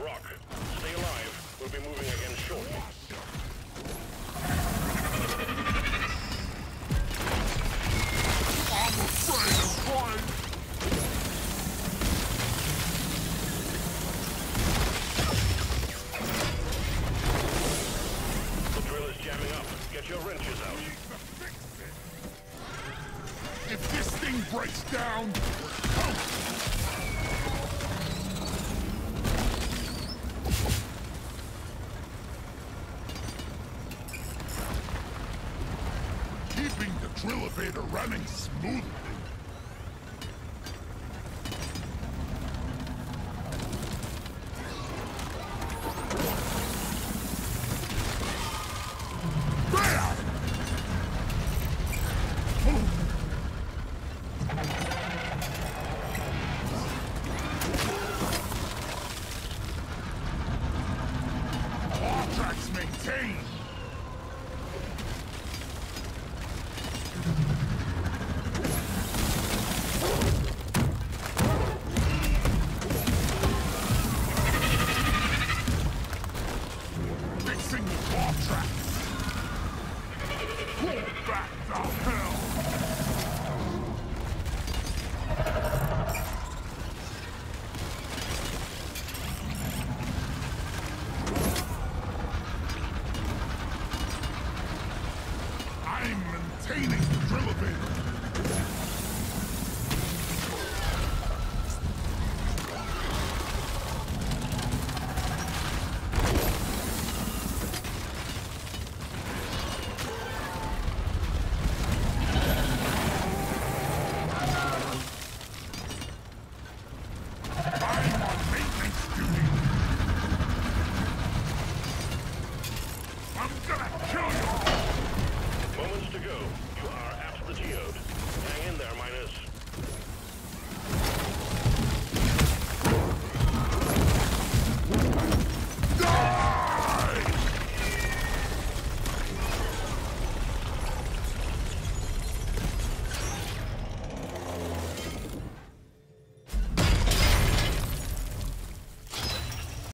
rock. Stay alive. We'll be moving again shortly. I'm afraid of flying. The drill is jamming up. Get your wrenches out. If this thing breaks down, keeping the Drillevator running smoothly.